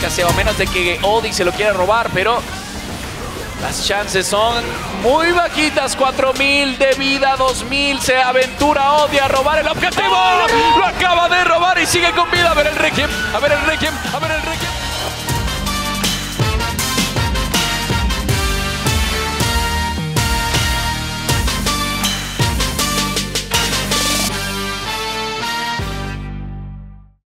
escaseo, a menos de que Odi se lo quiera robar, pero las chances son muy bajitas. 4000 de vida, 2000. Se aventura Odi a robar el objetivo. ¡Oh, no! Lo acaba de robar y sigue con vida. A ver el Requiem, a ver el Requiem, a ver el